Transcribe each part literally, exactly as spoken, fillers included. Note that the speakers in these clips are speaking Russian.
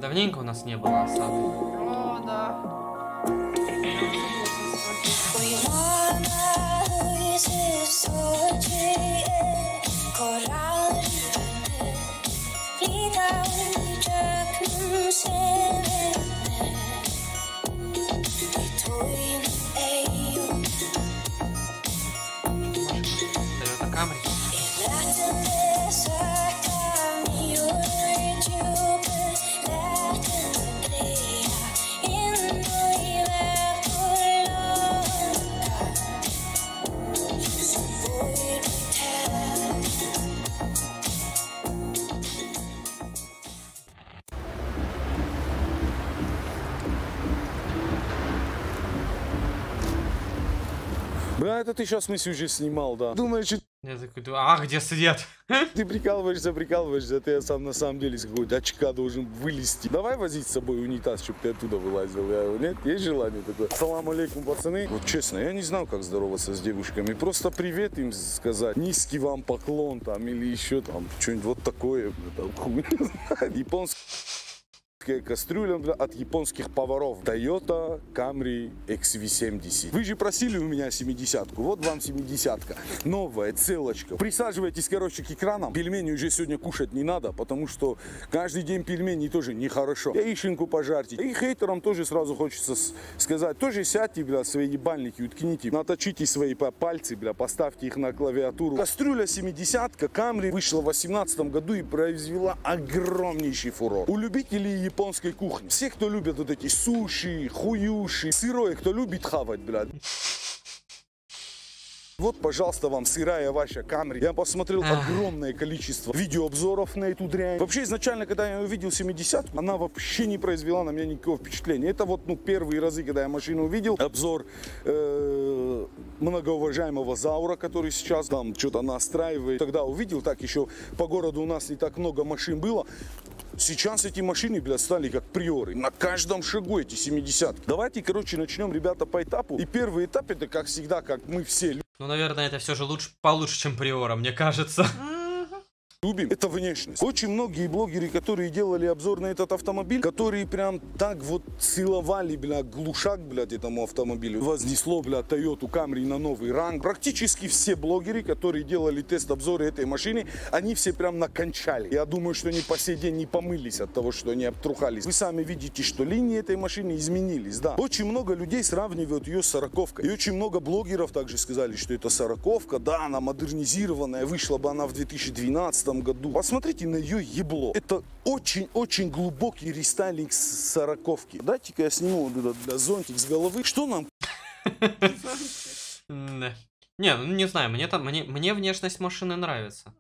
Давненько у нас не было осады. О, да. Toyota Camry. Бля, это ты сейчас мысли уже снимал, да? Думаешь, что Я такой, а где свет? ты прикалываешься, прикалываешься, а ты я сам на самом деле с какой-то очка должен вылезти. Давай возить с собой унитаз, чтобы ты оттуда вылазил. Я, нет, есть желание такое? Салам алейкум, пацаны. Вот честно, я не знал, как здороваться с девушками. Просто привет им сказать, низкий вам поклон там или еще там что-нибудь вот такое. Японский. Кастрюля от японских поваров. Toyota Camry икс ви семьдесят. Вы же просили у меня семидесятку. Вот вам семидесятка. Новая, целочка. Присаживайтесь, короче, к экранам. Пельмени уже сегодня кушать не надо, потому что каждый день пельмени тоже нехорошо. Яишенку пожарьте. И хейтерам тоже сразу хочется сказать. Тоже сядьте, бля, свои ебальники, уткните. Наточите свои пальцы, бля, поставьте их на клавиатуру. Кастрюля семидесятка Camry вышла в восемнадцатом году и произвела огромнейший фурор. У любителей японской кухни. Все, кто любят вот эти суши, хуюши, сырое, кто любит хавать, блядь. Вот, пожалуйста, вам сырая ваша Camry. Я посмотрел огромное количество видеообзоров на эту дрянь. Вообще, изначально, когда я увидел семидесятку, она вообще не произвела на меня никакого впечатления. Это вот, ну, первые разы, когда я машину увидел. Обзор э, многоуважаемого Заура, который сейчас там что-то настраивает. Тогда увидел, так еще по городу у нас не так много машин было. Сейчас эти машины, блядь, стали как приоры. На каждом шагу эти семидесятки. Давайте, короче, начнем, ребята, по этапу. И первый этап, это, как всегда, как мы все Ну, наверное, это все же лучше, получше, чем Приора, мне кажется. любим, это внешность. Очень многие блогеры, которые делали обзор на этот автомобиль, которые прям так вот целовали, бля, глушак, блядь, этому автомобилю. Вознесло, бля, Toyota Camry на новый ранг. Практически все блогеры, которые делали тест-обзоры этой машины, они все прям накончали. Я думаю, что они по сей день не помылись от того, что они обтрухались. Вы сами видите, что линии этой машины изменились, да. Очень много людей сравнивают ее с сороковкой. И очень много блогеров также сказали, что это сороковка, да, она модернизированная, вышла бы она в две тысячи двенадцатом году. Посмотрите на ее ебло. Это очень-очень глубокий рестайлинг сороковки. Дайте-ка я сниму вот этот, да, зонтик с головы. Что нам? Не, ну не знаю, мне там, мне, мне внешность машины нравится.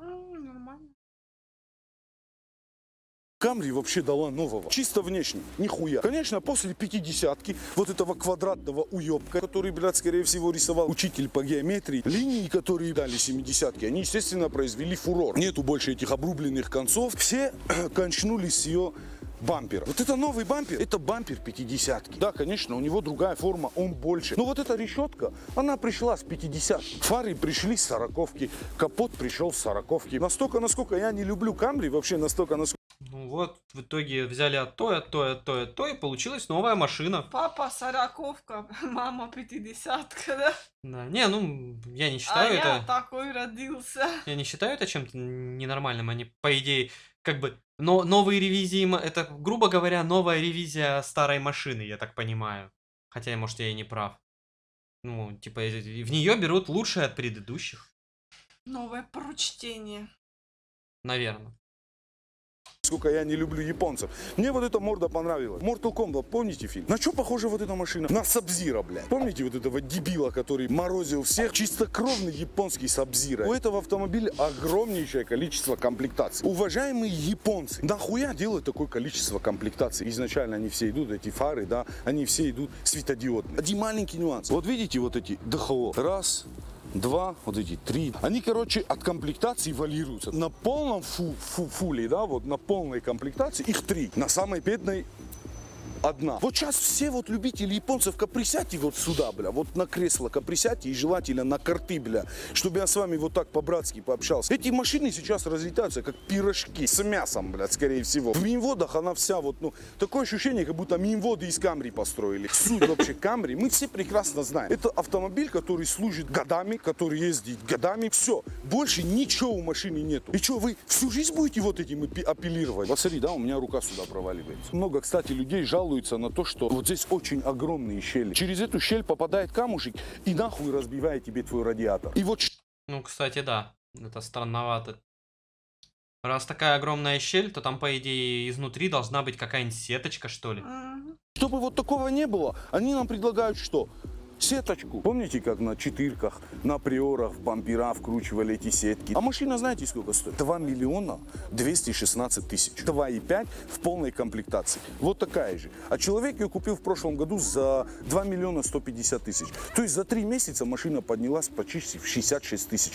Camry вообще дала нового. Чисто внешне. Нихуя. Конечно, после пятидесятки вот этого квадратного уебка, который, блядь, скорее всего рисовал учитель по геометрии, линии, которые дали семидесятки, они, естественно, произвели фурор. Нету больше этих обрубленных концов. Все кончнулись с ее бампера. Вот это новый бампер, это бампер пятидесятки. Да, конечно, у него другая форма, он больше. Но вот эта решетка, она пришла с пятидесятки. Фары пришли с сороковки, капот пришел с сороковки. Настолько, насколько я не люблю Camry, вообще настолько, насколько... Ну вот, в итоге взяли от той, от той, от той, от той, и получилась новая машина. Папа сороковка, мама пятидесятка, да? Да. Не, ну, я не считаю а это... я такой родился. Я не считаю это чем-то ненормальным. Они, по идее, как бы... Но новые ревизии, это, грубо говоря, новая ревизия старой машины, я так понимаю. Хотя, может, я и не прав. Ну, типа, в нее берут лучшее от предыдущих. Новое прочтение. Наверное. Сколько я не люблю японцев. Мне вот эта морда понравилась. Mortal Kombat, помните фильм? На что похожа вот эта машина? На Сабзира, блядь. Помните вот этого дебила, который морозил всех? Чистокровный японский Сабзира. У этого автомобиля огромнейшее количество комплектаций. Уважаемые японцы, нахуя делают такое количество комплектаций? Изначально они все идут, эти фары, да, они все идут светодиодные. Один маленький нюанс. Вот видите вот эти ДХО? Раз... Два, вот эти три. Они, короче, от комплектации валируются. На полном фу, фу, фуле, да, вот на полной комплектации их три. На самой бедной одна. Вот сейчас все вот любители японцев, присядьте вот сюда, бля, вот на кресло присядьте и желательно на карты, бля, чтобы я с вами вот так по-братски пообщался. Эти машины сейчас разлетаются как пирожки с мясом, бля, скорее всего. В Минводах она вся вот, ну, такое ощущение, как будто Минводы из Камри построили. Суть вообще Камри мы все прекрасно знаем. Это автомобиль, который служит годами, который ездит годами. Все, больше ничего у машины нету. И что, вы всю жизнь будете вот этим апеллировать? Вот смотри, да, у меня рука сюда проваливается. Много, кстати, людей жалуются на то, что вот здесь очень огромные щели. Через эту щель попадает камушек и нахуй разбивает тебе твой радиатор. И вот... Ну, кстати, да. Это странновато. Раз такая огромная щель, то там, по идее, изнутри должна быть какая-нибудь сеточка, что ли. Чтобы вот такого не было, они нам предлагают что? Сеточку. Помните, как на четырках, на приорах, в бампера вкручивали эти сетки? А машина, знаете, сколько стоит? два миллиона двести шестнадцать тысяч. два и пять в полной комплектации. Вот такая же. А человек ее купил в прошлом году за два миллиона сто пятьдесят тысяч. То есть за три месяца машина поднялась почти в шестьдесят шесть тысяч.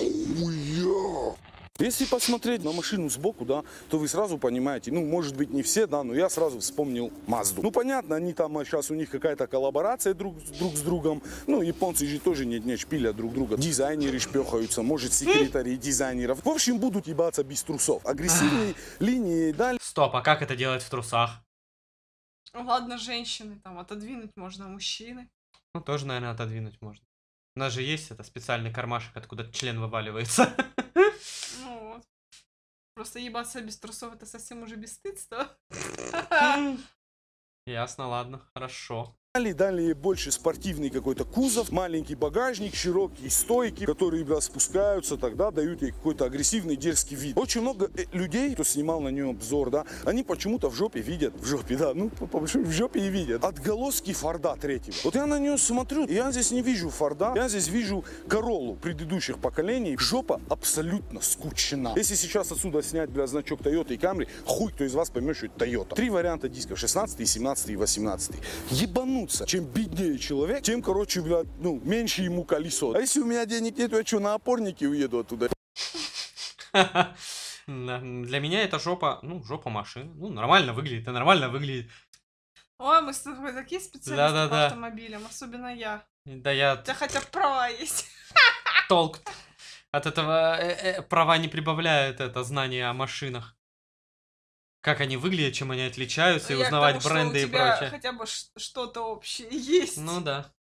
Если посмотреть на машину сбоку, да, то вы сразу понимаете, ну, может быть, не все, да, но я сразу вспомнил Мазду. Ну, понятно, они там, а сейчас у них какая-то коллаборация друг, друг с другом. Ну, японцы же тоже не, не шпилят друг друга. Дизайнеры шпехаются, может, секретари дизайнеров. В общем, будут ебаться без трусов. Агрессивные линии, да. Стоп, а как это делать в трусах? Ладно, женщины, там, отодвинуть можно, а мужчины. Ну, тоже, наверное, отодвинуть можно. У нас же есть это специальный кармашек, откуда член вываливается. Ну вот. Просто ебаться без трусов — это совсем уже бесстыдство. Ясно, ладно, хорошо. Дали, дали больше спортивный какой-то кузов, маленький багажник, широкие стойки, которые, бля, спускаются, тогда дают ей какой-то агрессивный, дерзкий вид. Очень много людей, кто снимал на нее обзор, да, они почему-то в жопе видят, в жопе, да, ну, по большому в жопе и видят отголоски Форда третьего. Вот я на нее смотрю, и я здесь не вижу Форда, я здесь вижу Короллу предыдущих поколений. Жопа абсолютно скучна. Если сейчас отсюда снять, бля, значок Toyota и Camry, хуй кто из вас поймет, что это Toyota. Три варианта дисков, шестнадцатый, семнадцатый и восемнадцатый. Ебану. Чем беднее человек, тем, короче, блядь, ну, меньше ему колесо. А если у меня денег нет, я что, на опорнике уеду оттуда? Для меня это жопа, ну, жопа машины. Ну, нормально выглядит, это нормально выглядит. Ой, мы с тобой такие специалисты Да, да, по да. автомобилям, особенно я. Да я... У тебя хотя бы права есть. Толк от этого э, э, права не прибавляют это знание о машинах. Как они выглядят, чем они отличаются, и Я к узнавать тому, что бренды у и тебя прочее. хотя бы ш- что-то общее есть. Ну да.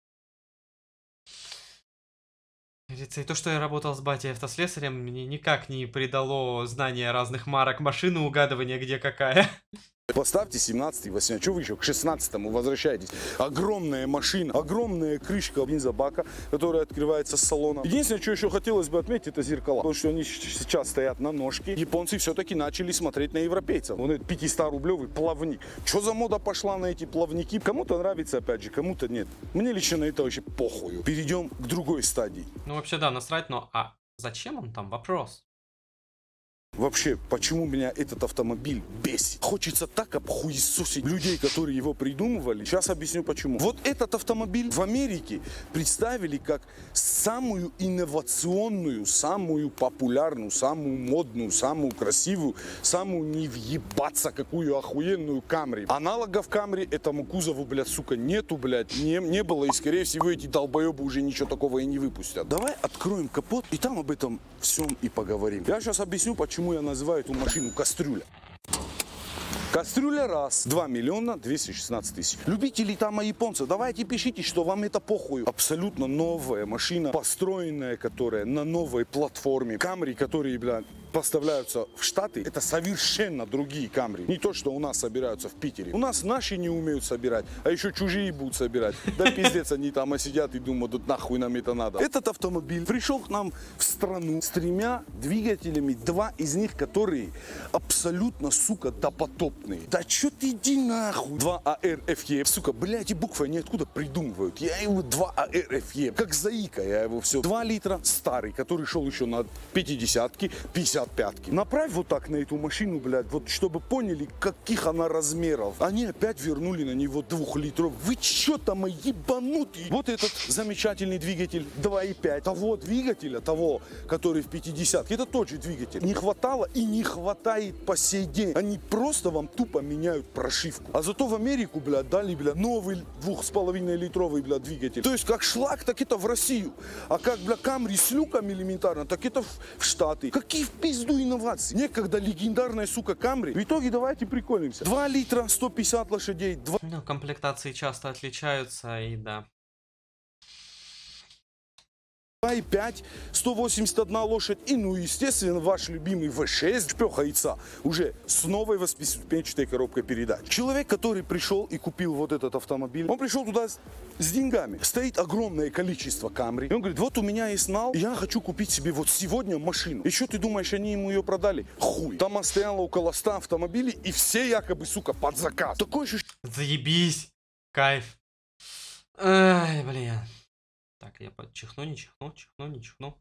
Говорится, и то, что я работал с батей автослесарем, мне никак не придало знания разных марок машины, угадывания, где какая. Поставьте семнадцатый, восемнадцатый, что вы еще к шестнадцатому возвращаетесь? Огромная машина, огромная крышка бензобака, которая открывается с салона. Единственное, что еще хотелось бы отметить, это зеркала. Потому что они сейчас стоят на ножке. Японцы все-таки начали смотреть на европейцев. Вон этот пятистарублевый плавник. Что за мода пошла на эти плавники? Кому-то нравится, опять же, кому-то нет. Мне лично на это вообще похуй. Перейдем к другой стадии. Ну вообще да, насрать, но а зачем он там? Вопрос. Вообще, почему меня этот автомобиль бесит? Хочется так обхуесосить людей, которые его придумывали. Сейчас объясню почему. Вот этот автомобиль в Америке представили как самую инновационную, самую популярную, самую модную, самую красивую, самую не въебаться какую охуенную Камри. Аналогов Камри этому кузову, блядь, сука, нету, блядь, не, не было. И, скорее всего, эти долбоебы уже ничего такого и не выпустят. Давай откроем капот и там об этом всем и поговорим. Я сейчас объясню, почему я называю эту машину кастрюля. Кастрюля раз. два миллиона двести шестнадцать тысяч. Любители там японцев, давайте пишите, что вам это похуй. Абсолютно новая машина, построенная, которая на новой платформе. Камри, которые, бля, поставляются в Штаты, это совершенно другие Камри. Не то, что у нас собираются в Питере. У нас наши не умеют собирать, а еще чужие будут собирать. Да пиздец, они там сидят и думают, да нахуй нам это надо. Этот автомобиль пришел к нам в страну с тремя двигателями, два из них, которые абсолютно, сука, допотопные. Да чё ты иди нахуй. два а эр эф е. Сука, бля, эти буквы они откуда придумывают? Я его два а эр эф е. Как заика я его все. два литра старый, который шел еще на пятидесятке, пятьдесят пятке. Направь вот так на эту машину, блядь, вот чтобы поняли, каких она размеров. Они опять вернули на него двухлитров. Вы чё там, ебанутые? Вот этот замечательный двигатель два и пять. Того двигателя, того, который в пятидесятке, это тот же двигатель. Не хватало и не хватает по сей день. Они просто вам тупо меняют прошивку. А зато в Америку, блядь, дали, блядь, новый двух с половиной литровый, блядь, двигатель. То есть как шлак, так это в Россию. А как, блядь, Камри с люком элементарно, так это в, в Штаты. Какие в пизду инновации? Некогда легендарная, сука, Камри. В итоге давайте приколимся. два литра, сто пятьдесят лошадей, два... Ну, комплектации часто отличаются, и да. два и пять, сто восемьдесят одна лошадь и, ну, естественно, ваш любимый вэ шесть шпёха яйца уже с новой восьмиступенчатой коробкой передач. Человек, который пришел и купил вот этот автомобиль, он пришел туда с, с деньгами. Стоит огромное количество Камри. И он говорит, вот у меня есть нал, я хочу купить себе вот сегодня машину. И что ты думаешь, они ему ее продали? Хуй. Там стояло около ста автомобилей, и все якобы, сука, под заказ. Такой же... Заебись. Кайф. Ай, блин. Так, я чихну, не чихну, чихну, не чихну.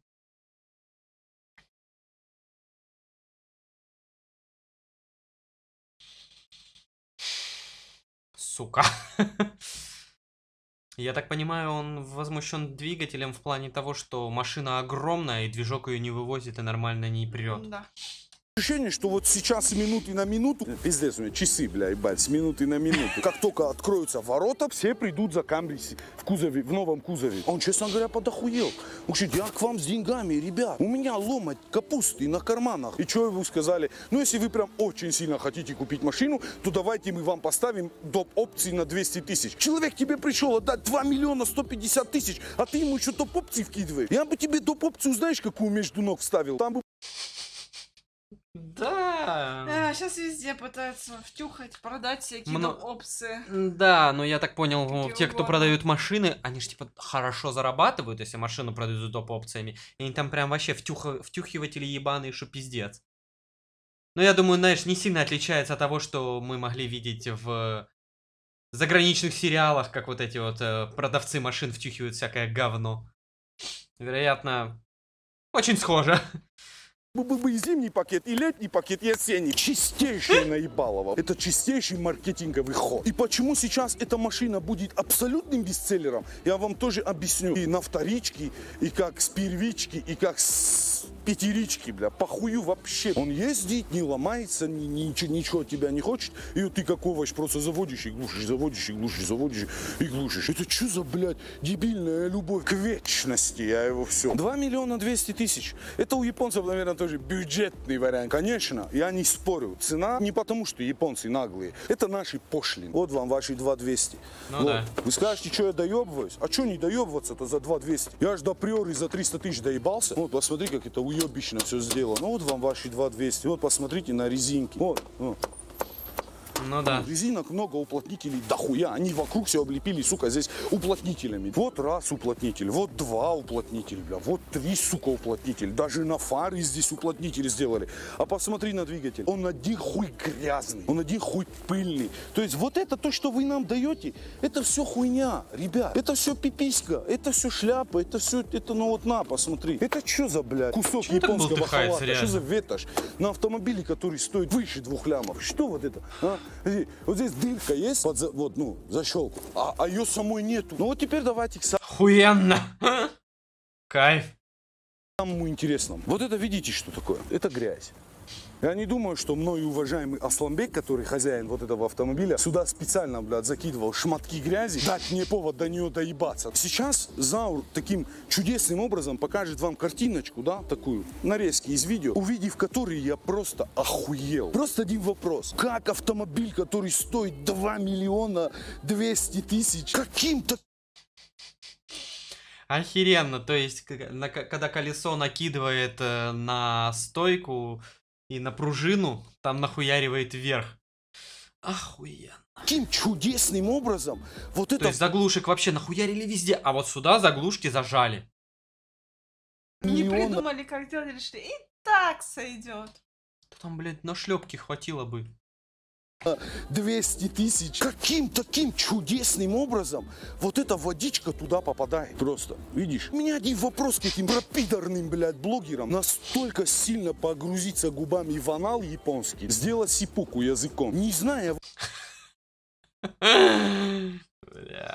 Сука. Я так понимаю, он возмущен двигателем в плане того, что машина огромная, и движок ее не вывозит и нормально не прет. Да. Ощущение, что вот сейчас с минуты на минуту, пиздец, у меня часы, бля, ебать, с минуты на минуту. Как только откроются ворота, все придут за Камри в кузове, в новом кузове. Он, честно говоря, подохуел. Он говорит, я к вам с деньгами, ребят, у меня ломать капусты на карманах. И что вы сказали? Ну, если вы прям очень сильно хотите купить машину, то давайте мы вам поставим доп. Опции на двести тысяч. Человек тебе пришел отдать два миллиона сто пятьдесят тысяч, а ты ему еще доп. Опции вкидываешь. Я бы тебе доп. Опцию, знаешь, какую между ног вставил? Там бы... Да. А, сейчас везде пытаются втюхать, продать всякие Мно- там опции. Да, но я так понял, Какие те, кто угодно. продают машины, они же типа хорошо зарабатывают, если машину продают с доп. Опциями. И они там прям вообще втюха- втюхиватели ебаные, что пиздец. Но я думаю, знаешь, не сильно отличается от того, что мы могли видеть в заграничных сериалах, как вот эти вот э, продавцы машин втюхивают всякое говно. Вероятно, очень схоже. Бы-бы-бы и зимний пакет, и летний пакет, и осенний. Чистейшее наебалово. Это чистейший маркетинговый ход. И почему сейчас эта машина будет абсолютным бестселлером, я вам тоже объясню. И на вторичке, и как с первички, и как с пятерички, бля. Похую вообще. Он ездит, не ломается, ни, ничего, ничего от тебя не хочет. И вот ты как овощ просто заводишь и глушишь, заводишь и глушишь, заводишь и глушишь. Это что за, блядь, дебильная любовь к вечности, я его все. два миллиона двести тысяч. Это у японцев, наверное, тоже бюджетный вариант. Конечно, я не спорю. Цена не потому, что японцы наглые. Это наши пошлины. Вот вам ваши два двести. Ну вот. да. Вы скажете, что я доебываюсь? А что не доебываться-то за два двести? Я ж до приори за триста тысяч доебался. Вот, посмотри, как это уебищно все сделано. Вот вам ваши два двести. Вот, посмотрите на резинки. Вот, вот. Ну да. Резинок много, уплотнителей дохуя. Они вокруг все облепили, сука, здесь уплотнителями. Вот раз уплотнитель, вот два уплотнителя, бля, вот три, сука, уплотнитель. Даже на фары здесь уплотнитель сделали. А посмотри на двигатель. Он один хуй грязный, он один хуй пыльный. То есть вот это то, что вы нам даете, это все хуйня, ребят. Это все пиписька, это все шляпа, это все, это ну вот на, посмотри. Это что за, блядь, кусок Чё так японского бултыхается, халата? Что реально? за ветошь на автомобиле, который стоит выше двух лямов? Что вот это, а? Вот здесь дырка есть, под, за- вот, ну, защелку, а, а ее самой нету. Ну вот теперь давайте к Охуенно. Кайф. самому интересному. Вот это видите, что такое? Это грязь. Я не думаю, что мной уважаемый Асланбек, который хозяин вот этого автомобиля, сюда специально, блядь, закидывал шматки грязи, дать мне повод до нее доебаться. Сейчас Заур таким чудесным образом покажет вам картиночку, да, такую, нарезки из видео, увидев которые я просто охуел. Просто один вопрос. Как автомобиль, который стоит два миллиона двести тысяч, каким-то... Охеренно, то есть, к- на- когда колесо накидывает э, на стойку и на пружину, там нахуяривает вверх. Охуенно. Каким чудесным образом вот То это... есть заглушек вообще нахуярили везде, а вот сюда заглушки зажали. Не миллиона- придумали, как делать, решили, и так сойдет. Да там, блядь, на шлепки хватило бы. двести тысяч. Каким таким чудесным образом вот эта водичка туда попадает? Просто, видишь? У меня один вопрос к этим пропидорным, блядь, блогерам. Настолько сильно погрузиться губами в анал японский, сделать сипуку языком, не зная... Блядь.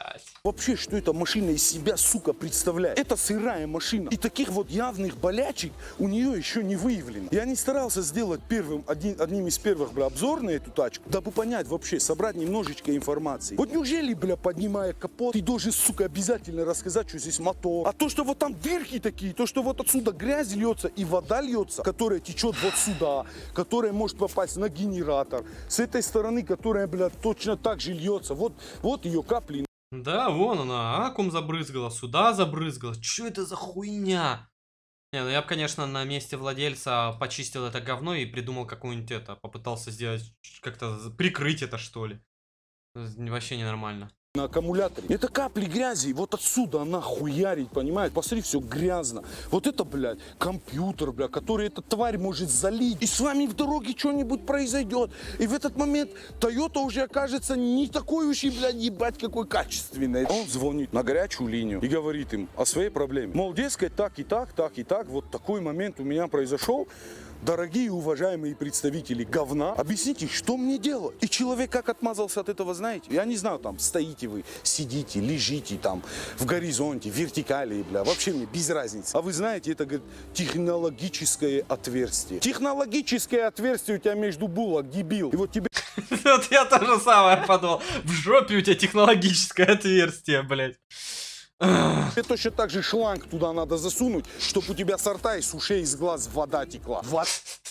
Вообще, что эта машина из себя, сука, представляет? Это сырая машина. И таких вот явных болячек у нее еще не выявлено. Я не старался сделать первым, один, одним из первых, бля, обзор на эту тачку, дабы понять вообще, собрать немножечко информации. Вот неужели, бля, поднимая капот, ты должен, сука, обязательно рассказать, что здесь мотор. А то, что вот там дырки такие, то, что вот отсюда грязь льется и вода льется, которая течет вот сюда, которая может попасть на генератор, с этой стороны, которая, бля, точно так же льется. Вот, вот ее капли. Да, вон она, аккум забрызгала, сюда забрызгала. Чё это за хуйня? Не, ну я бы, конечно, на месте владельца почистил это говно и придумал какую-нибудь это, попытался сделать, как-то прикрыть это, что ли. Вообще ненормально. На аккумуляторе. Это капли грязи, вот отсюда она хуярит, понимаешь? Посмотри, все грязно. Вот это, блядь, компьютер, блядь, который эта тварь может залить. И с вами в дороге что-нибудь произойдет. И в этот момент Toyota уже окажется не такой уж и, блядь, ебать, какой качественный. Он звонит на горячую линию и говорит им о своей проблеме. Мол, дескать, так и так, так и так, вот такой момент у меня произошел. Дорогие уважаемые представители говна, объясните, что мне делать? И человек как отмазался от этого, знаете? Я не знаю, там, стоите вы, сидите, лежите там в горизонте, в вертикали, бля, вообще мне без разницы. А вы знаете, это, говорит, технологическое отверстие. Технологическое отверстие у тебя между булок, дебил. И вот тебе... Вот я то же самое подумал. В жопе у тебя технологическое отверстие, блядь. И точно так же шланг туда надо засунуть, чтобы у тебя с рта и с ушей, из глаз вода текла. Вот.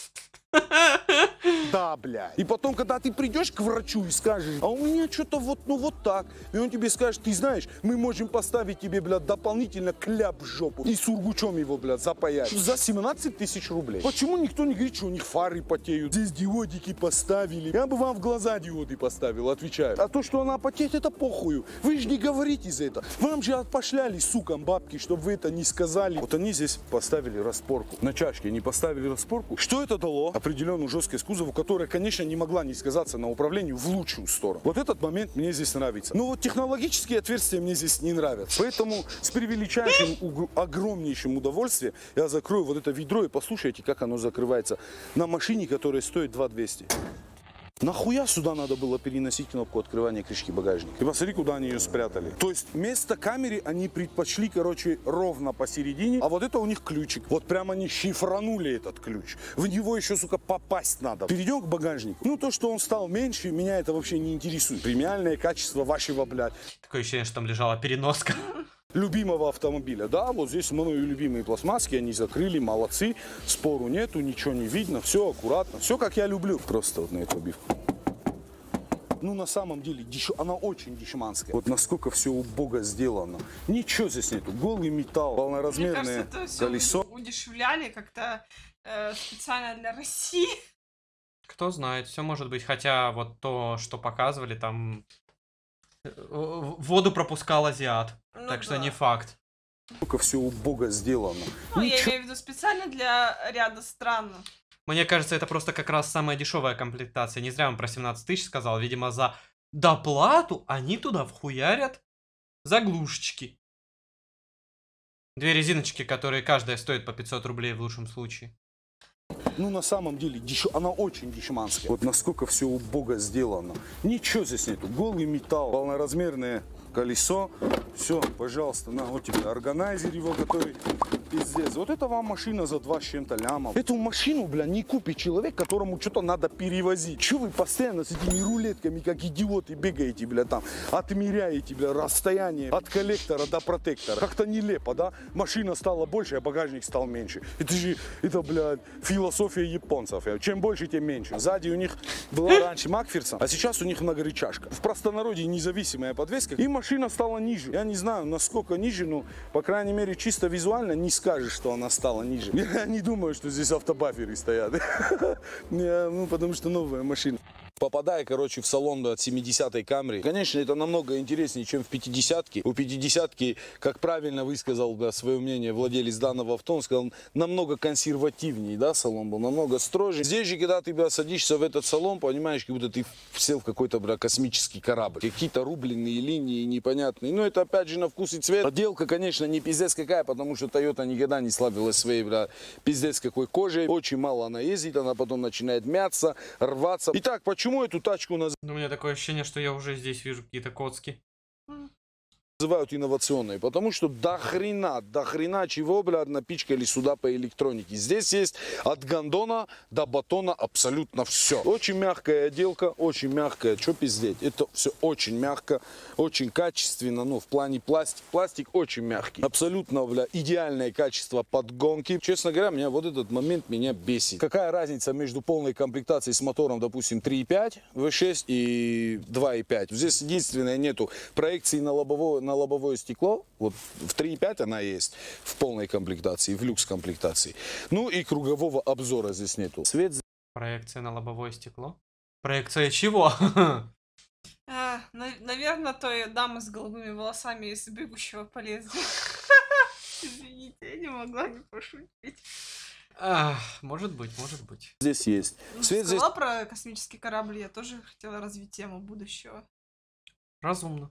Да, бля. И потом, когда ты придешь к врачу и скажешь, а у меня что-то вот, ну вот так. И он тебе скажет, ты знаешь, мы можем поставить тебе, блядь, дополнительно кляп в жопу. И сургучом его, блядь, запаять. За семнадцать тысяч рублей. Почему никто не говорит, что у них фары потеют? Здесь диодики поставили. Я бы вам в глаза диоды поставил, отвечаю. А то, что она потеет, это похую. Вы же не говорите за это. Вам же отпошляли, сукам, бабки, чтобы вы это не сказали. Вот они здесь поставили распорку. На чашке не поставили распорку. Что это дало? Определенную жесткость кузова, которая, конечно, не могла не сказаться на управлении в лучшую сторону. Вот этот момент мне здесь нравится. Но вот технологические отверстия мне здесь не нравятся. Поэтому с превеличайшим, огромнейшим удовольствием я закрою вот это ведро и послушайте, как оно закрывается на машине, которая стоит две тысячи двести. Нахуя сюда надо было переносить кнопку открывания крышки багажника? Ты посмотри, куда они ее спрятали. То есть вместо камеры они предпочли, короче, ровно посередине, а вот это у них ключик. Вот прямо они шифранули этот ключ. В него еще, сука, попасть надо. Перейдем к багажнику. Ну, то, что он стал меньше, меня это вообще не интересует. Премиальное качество вашего, блядь. Такое ощущение, что там лежала переноска. Любимого автомобиля. Да, вот здесь мною любимые пластмасски, они закрыли, молодцы, спору нету, ничего не видно, все аккуратно, все как я люблю. Просто вот на эту обивку. Ну, на самом деле, деш... она очень дешманская. Вот насколько все убого сделано. Ничего здесь нету. Голый металл, полноразмерное Мне кажется, это колесо. все удешевляли как-то э, специально для России. Кто знает, все может быть. Хотя вот то, что показывали, там воду пропускал азиат. Ну, так что да. не факт. Насколько все убого сделано. Ну, Ничего... я имею в виду специально для ряда стран. Мне кажется, это просто как раз самая дешевая комплектация. Не зря он про семнадцать тысяч сказал. Видимо, за доплату они туда вхуярят заглушечки. Две резиночки, которые каждая стоит по пятьсот рублей в лучшем случае. Ну, на самом деле, деш... она очень дешманская. Вот насколько все убого сделано. Ничего здесь нету. Голый металл, полноразмерное колесо. Все, пожалуйста, на, вот тебе органайзер его, который пиздец. Вот это вам машина за два с чем-то лямов. Эту машину, бля, не купит человек, которому что-то надо перевозить. Че вы постоянно с этими рулетками, как идиоты, бегаете, бля, там, отмеряете, бля, расстояние от коллектора до протектора. Как-то нелепо, да? Машина стала больше, а багажник стал меньше. Это же, это, бля, философия японцев. Чем больше, тем меньше. Сзади у них была раньше Макферсон, а сейчас у них многорычажка. В простонародье независимая подвеска, и машина стала ниже. Я не знаю, насколько ниже, но, по крайней мере, чисто визуально не скажешь, что она стала ниже. Я не думаю, что здесь автобаферы стоят. Ну, потому что новая машина. Попадая, короче, в салон от семидесятой Camry, конечно, это намного интереснее, чем в пятидесятке. У пятидесятки, как правильно высказал, да, свое мнение владелец данного авто, он сказал, намного консервативнее, да, салон был, намного строже. Здесь же, когда ты, бля, садишься в этот салон, понимаешь, как будто ты сел в какой-то, бля, космический корабль. Какие-то рубленные линии непонятные. Но это, опять же, на вкус и цвет. Отделка, конечно, не пиздец какая, потому что Toyota никогда не славилась своей, бля, пиздец какой кожей. Очень мало она ездит, она потом начинает мяться, рваться. Итак, почему Почему эту тачку Ну, у меня такое ощущение, что я уже здесь вижу какие-то коцки. называют инновационной, потому что до хрена, до хрена чего, блядь, напичкали сюда по электронике. Здесь есть от гондона до батона абсолютно все. Очень мягкая отделка, очень мягкая, что пиздеть. Это все очень мягко, очень качественно, ну, в плане пластик. Пластик очень мягкий. Абсолютно, бля, идеальное качество подгонки. Честно говоря, меня вот этот момент меня бесит. Какая разница между полной комплектацией с мотором, допустим, три и пять вэ шесть и два и пять? Здесь единственное, нету проекции на лобовое, на лобовое стекло. Вот в три и пять она есть в полной комплектации, в люкс комплектации. Ну и кругового обзора здесь нету. Свет. Проекция на лобовое стекло. Проекция чего? А, на- наверное, той дамы с голубыми волосами из «Бегущего по лезвию». Извините, я не могла не пошутить. Ах, может быть, может быть. Здесь есть. Ну, Свет здесь. сказала про космический корабль, я тоже хотела развить тему будущего. Разумно.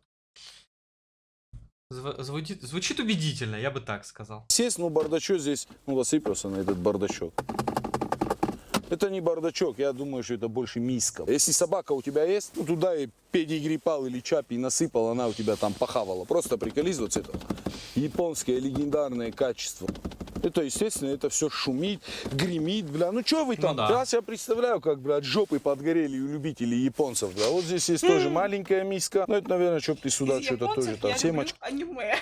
Зв- Звучит, звучит убедительно, я бы так сказал. Сесть, ну бардачок здесь, ну посыпался на этот бардачок. Это не бардачок, я думаю, что это больше миска. Если собака у тебя есть, ну туда и педигрипал или чапи насыпал, она у тебя там похавала. Просто приколись вот это. Японское легендарное качество. Это, естественно, это все шумит, гремит, бля. Ну что вы там? Ну да. Раз я представляю, как, блядь, жопы подгорели у любителей японцев, бля. Вот здесь есть тоже маленькая миска. Ну это, наверное, чтоб ты сюда Из что-то японцев тоже там. я Все люблю мочки. аниме,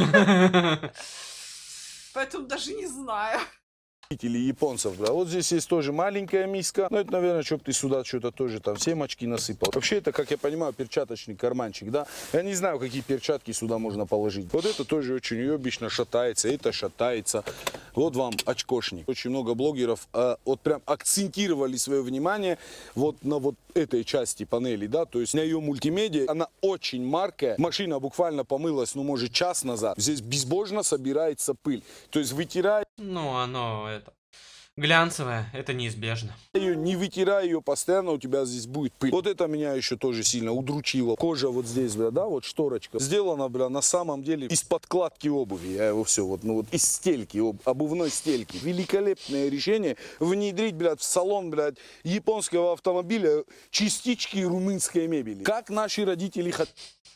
поэтому даже не знаю. Или японцев, да. Вот здесь есть тоже маленькая миска. Ну, это, наверное, чтобы ты сюда что-то тоже там семечки насыпал. Вообще, это, как я понимаю, перчаточный карманчик, да. Я не знаю, какие перчатки сюда можно положить. Вот это тоже очень уебично шатается, это шатается. Вот вам очкошник. Очень много блогеров э, вот прям акцентировали свое внимание вот на вот этой части панели, да. То есть на ее мультимедиа, она очень маркая. Машина буквально помылась, ну, может, час назад. Здесь безбожно собирается пыль. То есть вытирая Ну, оно это глянцевое, это неизбежно. ее, не вытирай ее постоянно, у тебя здесь будет пыль. Вот это меня еще тоже сильно удручило. Кожа вот здесь, бля, да, вот шторочка. Сделана, бля, на самом деле из подкладки обуви. Я его все, вот, ну вот из стельки, об, обувной стельки. Великолепное решение внедрить, блядь, в салон, блядь, японского автомобиля частички румынской мебели. Как наши родители хотят.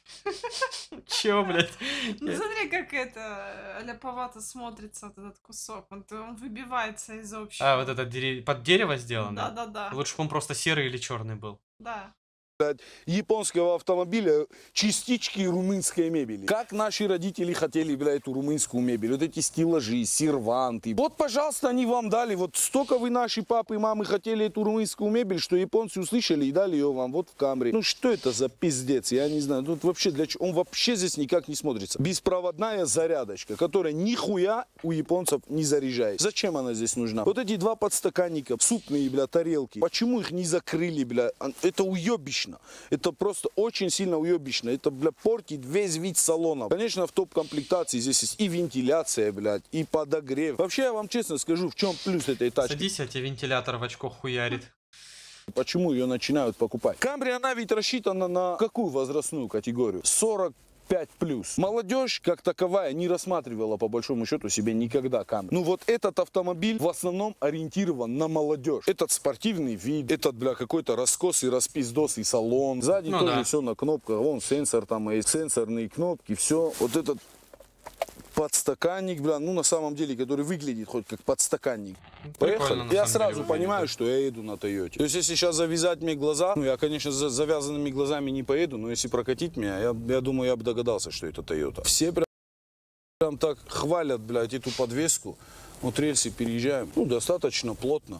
Чё, блядь? Ну смотри, как это ляповато смотрится вот этот кусок. Он, он выбивается из общего. А, вот это дере- под дерево сделано? Да-да-да. Лучше бы он просто серый или черный был. Да. Японского автомобиля частички румынской мебели. Как наши родители хотели, бля, эту румынскую мебель. Вот эти стеллажи, серванты. Вот, пожалуйста, они вам дали. Вот столько вы, наши папы и мамы, хотели эту румынскую мебель, что японцы услышали и дали ее вам вот в Камри. Ну что это за пиздец? Я не знаю. Тут вообще для чего? Он вообще здесь никак не смотрится. Беспроводная зарядочка, которая нихуя у японцев не заряжает. Зачем она здесь нужна? Вот эти два подстаканника, супные, бля, тарелки. Почему их не закрыли, бля? Это уебищно. Это просто очень сильно уебищно. Это, бля, портит весь вид салона. Конечно, в топ-комплектации здесь есть и вентиляция, блядь, и подогрев. Вообще, я вам честно скажу, в чем плюс этой тачки. Садись, а тебе вентилятор в очко хуярит. Почему ее начинают покупать? Камри, она ведь рассчитана на какую возрастную категорию? сорок пять плюс. Молодежь, как таковая, не рассматривала по большому счету себе никогда Камри. Ну вот этот автомобиль в основном ориентирован на молодежь. Этот спортивный вид, этот, бля, какой-то раскос и распиздос и салон. Сзади Ну тоже да. все на кнопках. Вон сенсор там есть, сенсорные кнопки, все. Вот этот подстаканник, бля, ну на самом деле, который выглядит хоть как подстаканник. Прикольно, Поехали. на Я самом сразу деле, понимаю, выглядит. что я еду на Тойоте. То есть, если сейчас завязать мне глаза, ну, я, конечно, с завязанными глазами не поеду, но если прокатить меня, я, я думаю, я бы догадался, что это Тойота. Все прям, прям так хвалят, блядь, эту подвеску. Вот рельсы переезжаем. Ну, достаточно плотно.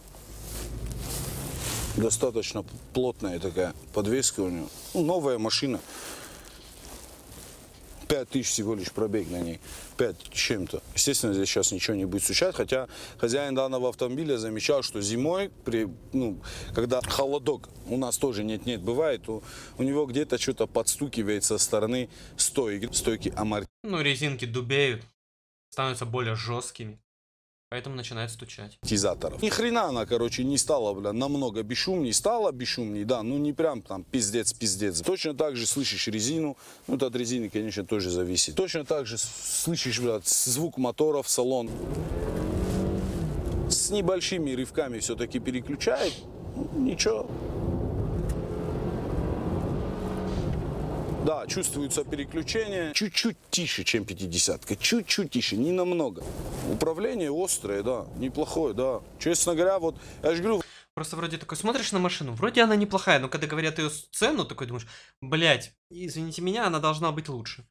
Достаточно плотная такая подвеска у нее. Ну, новая машина. пять тысяч всего лишь пробег на ней. пять с чем-то. Естественно, здесь сейчас ничего не будет стучать. Хотя хозяин данного автомобиля замечал, что зимой, при, ну, когда холодок у нас тоже нет-нет бывает, то у него где-то что-то подстукивает со стороны стойки, стойки амортизаторов. Ну, резинки дубеют, становятся более жесткими. Поэтому начинает стучать. Ни хрена она, короче, не стала, бля, намного бесшумней. Стала бесшумней, да, ну не прям там пиздец-пиздец. Точно так же слышишь резину. Ну, это от резины, конечно, тоже зависит. Точно так же слышишь, бля, звук мотора в салон. С небольшими рывками все-таки переключает. Ну, ничего. Да, чувствуется переключение. Чуть-чуть тише, чем пятидесятка. Чуть-чуть тише, не намного. Управление острое, да, неплохое, да. Честно говоря, вот, я же говорю... Просто вроде такой смотришь на машину, вроде она неплохая, но когда говорят ее цену, такой думаешь, блять, извините меня, она должна быть лучше.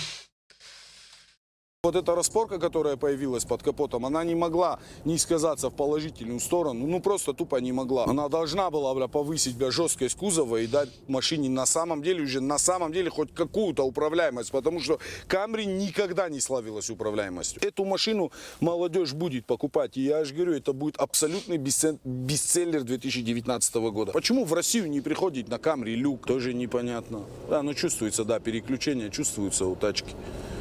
Вот эта распорка, которая появилась под капотом, она не могла не сказаться в положительную сторону, ну просто тупо не могла. Она должна была, бля, повысить, бля, жесткость кузова и дать машине на самом деле, уже на самом деле хоть какую-то управляемость, потому что Камри никогда не славилась управляемостью. Эту машину молодежь будет покупать, и я же говорю, это будет абсолютный бестселлер две тысячи девятнадцатого года. Почему в Россию не приходит на Камри люк, тоже непонятно. Да, ну чувствуется, да, переключение чувствуется у тачки.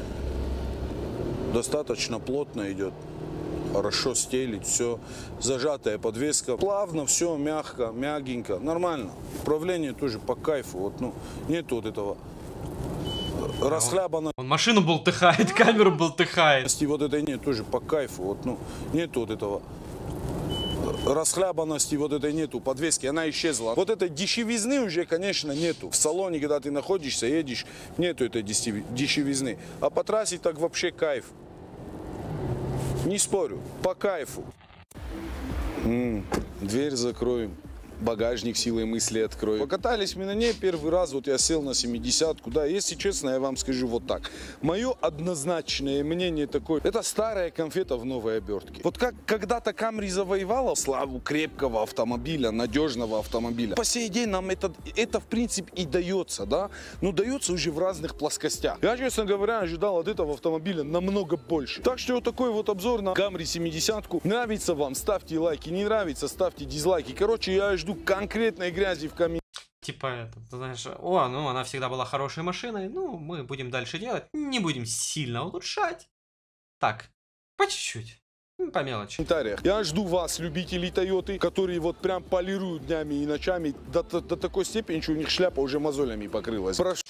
Достаточно плотно идет, хорошо стелит, все, зажатая подвеска, плавно, все мягко, мягенько, нормально. Управление тоже по кайфу, вот, ну, нет вот этого расхлябанности. Он машину болтыхает, камеру болтыхает. Вот этой нет тоже по кайфу, вот, ну, нет вот этого расхлябанности, вот этой нету, подвески, она исчезла. Вот этой дешевизны уже, конечно, нету. В салоне, когда ты находишься, едешь, нету этой дешевизны. А по трассе так вообще кайф. Не спорю, по кайфу. М-м, дверь закроем. Багажник силой мысли открою. Покатались мы на ней первый раз, вот я сел на семидесятку, да, если честно, я вам скажу вот так. Мое однозначное мнение такое, это старая конфета в новой обертке. Вот как когда-то Камри завоевала славу крепкого автомобиля, надежного автомобиля. По сей день нам это, это в принципе и дается, да, но дается уже в разных плоскостях. Я, честно говоря, ожидал от этого автомобиля намного больше. Так что вот такой вот обзор на Камри семидесятку. Нравится вам, ставьте лайки, не нравится, ставьте дизлайки. Короче, я жду конкретной грязи в комментариях. Типа, это, ты знаешь, о, ну она всегда была хорошей машиной, ну мы будем дальше делать, не будем сильно улучшать. Так, по чуть-чуть, по мелочи. Я жду вас, любителей Тойоты, которые вот прям полируют днями и ночами до, до, до такой степени, что у них шляпа уже мозолями покрылась. Прошу.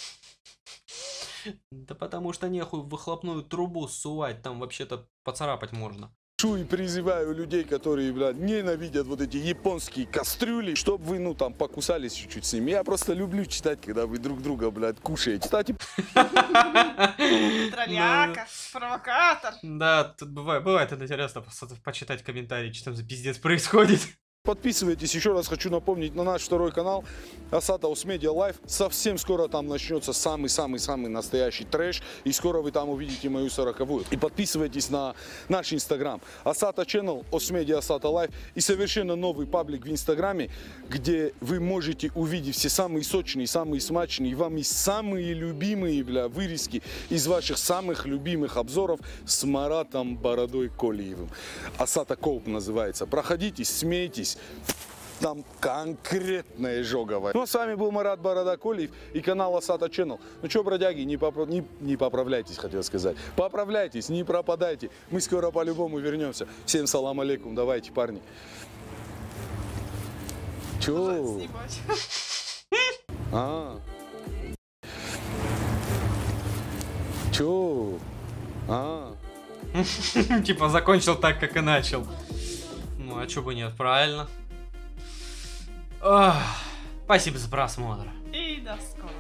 Да потому что нехуй выхлопную трубу ссувать, там вообще-то поцарапать можно. И призываю людей, которые, блядь, ненавидят вот эти японские кастрюли, чтобы вы, ну, там, покусались чуть-чуть с ними. Я просто люблю читать, когда вы друг друга, блядь, кушаете. Кстати... Тролляка, провокатор. Да, тут бывает, бывает это интересно, почитать комментарии, что там за пиздец происходит. Подписывайтесь, еще раз хочу напомнить, на наш второй канал Асата Осмедиа Лайф. Совсем скоро там начнется самый-самый-самый настоящий трэш. И скоро вы там увидите мою сороковую. И подписывайтесь на наш инстаграм Асата Channel, Осмедиа Асата Лайф. И совершенно новый паблик в инстаграме, где вы можете увидеть все самые сочные, самые смачные, и вам и самые любимые, бля, вырезки из ваших самых любимых обзоров с Маратом Бородой Колиевым. Асата Коуп называется. Проходите, смейтесь. Там конкретное жоговое. Ну, а с вами был Марат Борода Колиев и канал Асата Channel. Ну что, бродяги, не, попро... не, не поправляйтесь, хотел сказать. Поправляйтесь, не пропадайте. Мы скоро по-любому вернемся. Всем салам алейкум. Давайте, парни. Чё? А. Чё? А. Типа закончил так, как и начал. Ну, а чё бы нет, правильно. Ох, спасибо за просмотр. И до скорого.